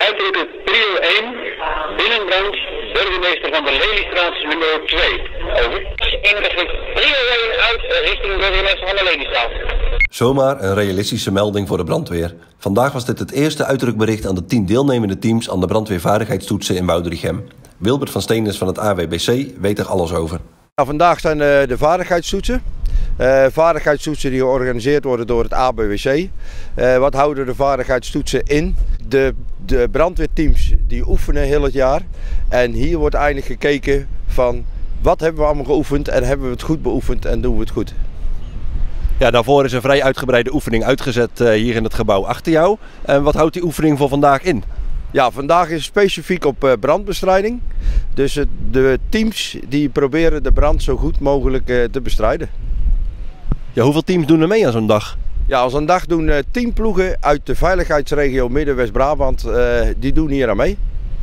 Uitroepen prio 1, binnenbrand, burgemeester van de Lelystraat nummer 2. Over. Inrichting prio 1 uit richting burgemeester van de Lelystraat. Zomaar een realistische melding voor de brandweer. Vandaag was dit het eerste uitrukbericht aan de 10 deelnemende teams aan de brandweervaardigheidstoetsen in Woudrichem. Wilbert van Steenis van het AWBC weet er alles over. Nou, vandaag zijn de vaardigheidstoetsen. Vaardigheidstoetsen die georganiseerd worden door het AWBC. Wat houden de vaardigheidstoetsen in? De brandweerteams die oefenen heel het jaar. En hier wordt eigenlijk gekeken van wat hebben we allemaal geoefend en hebben we het goed beoefend en doen we het goed. Ja, daarvoor is een vrij uitgebreide oefening uitgezet hier in het gebouw achter jou. En wat houdt die oefening voor vandaag in? Ja, vandaag is specifiek op brandbestrijding. Dus de teams die proberen de brand zo goed mogelijk te bestrijden. Ja, hoeveel teams doen er mee aan zo'n dag? Ja, aan zo'n dag doen 10 ploegen uit de veiligheidsregio Midden-West-Brabant, die doen hier aan mee.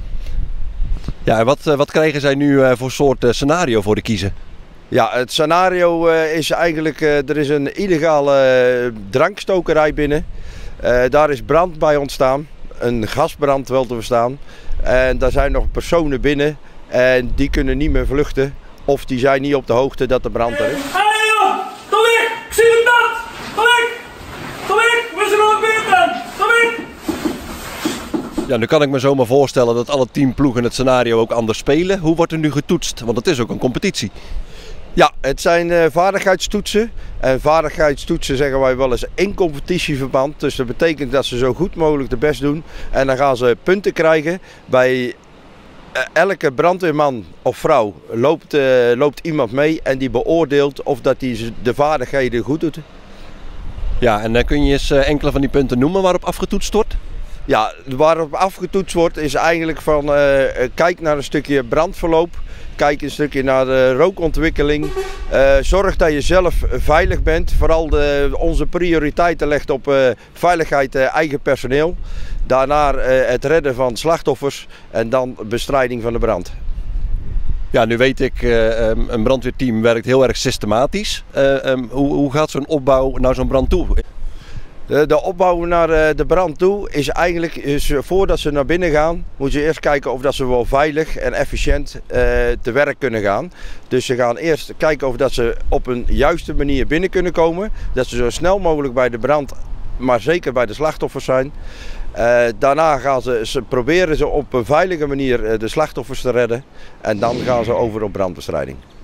Ja, en wat krijgen zij nu voor soort scenario voor de kiezen? Ja, het scenario is eigenlijk, er is een illegale drankstokerij binnen. Daar is brand bij ontstaan, een gasbrand wel te verstaan. En daar zijn nog personen binnen en die kunnen niet meer vluchten of die zijn niet op de hoogte dat de brand er is. Hey joh, kom weg, ik zie het brand, kom weg, we zijn nog buiten, kom weg. Ja, nu kan ik me zomaar voorstellen dat alle 10 ploegen het scenario ook anders spelen. Hoe wordt er nu getoetst? Want het is ook een competitie. Ja, het zijn vaardigheidstoetsen. En vaardigheidstoetsen zeggen wij wel eens in competitieverband. Dus dat betekent dat ze zo goed mogelijk de best doen. En dan gaan ze punten krijgen. Bij elke brandweerman of vrouw loopt iemand mee en die beoordeelt of dat hij de vaardigheden goed doet. Ja, en kun je eens enkele van die punten noemen waarop afgetoetst wordt? Ja, waarop afgetoetst wordt is eigenlijk van kijk naar een stukje brandverloop. Kijk een stukje naar de rookontwikkeling. Zorg dat je zelf veilig bent. Vooral onze prioriteiten legt op veiligheid eigen personeel. Daarna het redden van slachtoffers en dan bestrijding van de brand. Ja, nu weet ik, een brandweerteam werkt heel erg systematisch. Hoe gaat zo'n opbouw naar zo'n brand toe? De opbouw naar de brand toe is eigenlijk, voordat ze naar binnen gaan, moeten ze eerst kijken of dat ze wel veilig en efficiënt te werk kunnen gaan. Dus ze gaan eerst kijken of dat ze op een juiste manier binnen kunnen komen. Dat ze zo snel mogelijk bij de brand, maar zeker bij de slachtoffers zijn. Daarna proberen ze op een veilige manier de slachtoffers te redden. En dan gaan ze over op brandbestrijding.